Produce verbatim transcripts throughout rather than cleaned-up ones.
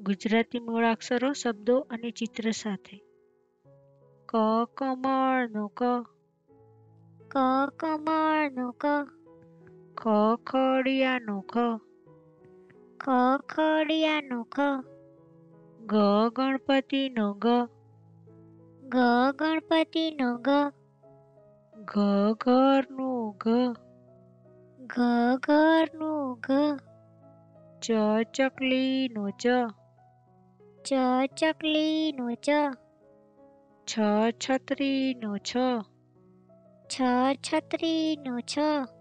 ગુજરાતી મૂળાક્ષરો, શબ્દો અને ચિત્ર સાથે. ક કમળનો ક, ક કમળનો ક, ખ ખડિયાનો ખ, ખ ખડિયાનો ખ, ગ ગણપતિનો ગ, ગ ગણપતિનો ગ, ઘ ઘરનો ઘ, ઘ ઘરનો ઘ, ચ ચકલીનો ચ, ચ ચકલીનો ચ, છ છત્રીનો છ, છ છત્રીનો છ,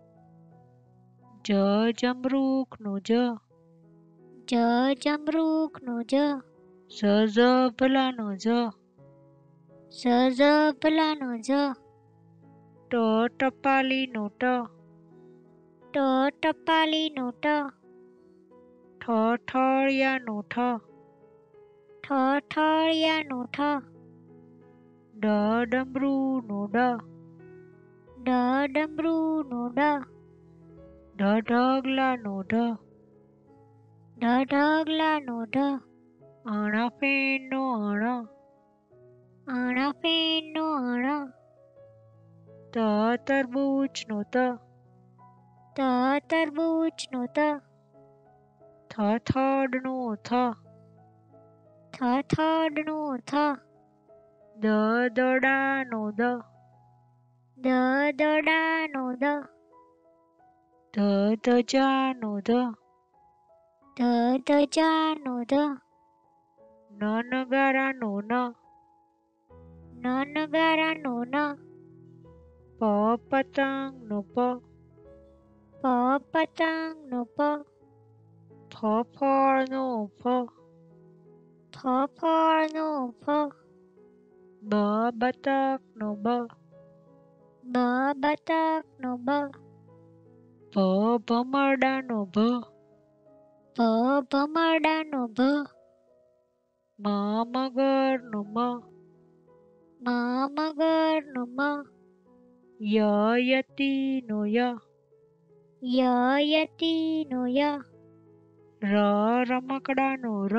જ જમરૂખનો જ, જ જમરૂખનો જ, ઝ ઝભલાનો ઝ, ઝ ઝભલાનો ઝ, ટ ટપાલીનો ટ, ટ ટપાલીનો ટ, ઠ ઠળિયાનો ઠ, ઠ ઠળિયાનો ઠ, ડ ડમરૂનો ડ, ડ ડમરૂનો ડ, ઢ ઢગલાનો ઢ, ઢ ઢગલાનો ઢ, અણ ફેનનો અણ, અણ ફેનનો અણ, ત તરબૂચનો ત, ત તરબૂચનો ત, થ થડનો થ, થ થડનો થ, દ દડાનો દ, દ દડાનો દ, ધ ધજાનો ધ, ધ ધજાનો ધ, ન નગારાનો ન, ન નગારાનો ન, પ પતંગનો પ, પ પતંગનો પ, ફ ફળનો ફ, ફ ફળનો ફ, બ બતકનો બ, બ બતકનો બ, ભ ભમરડાનો ભ, ભ ભમરડાનો ભ, મ મગરનો મ, મ મગરનો મ, ય યતિનો ય, ય યતિનો ય, ર રમકડાનો ર,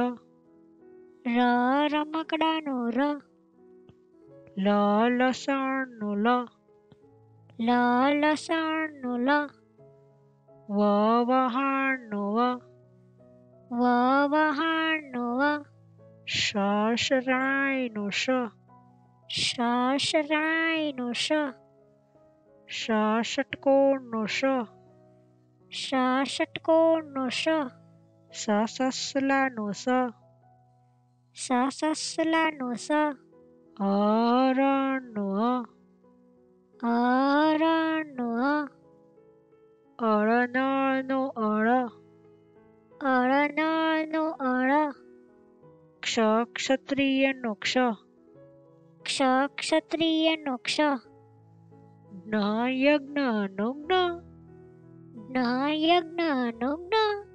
ર રમકડાનો ર, લ લસણનો લ, લ લસણનો લ, વ વહાણનો વ, વ વહાણનો વ, શ શરાઈનો શ, શ શરાઈનો શ, શ ષટકોણનો શ, શ ષટકોણનો શ, સ સસલાનો સ, સ સસલાનો સ, હરણનો હ, હરણનો હ, અળનળનો અળ, અળનળનો અળ, ક્ષ ક્ષત્રિયનો ક્ષ, ક્ષ ક્ષત્રિયનો ક્ષ, જ્ઞ યજ્ઞનો જ્ઞ, જ્ઞ યજ્ઞનો જ્ઞ,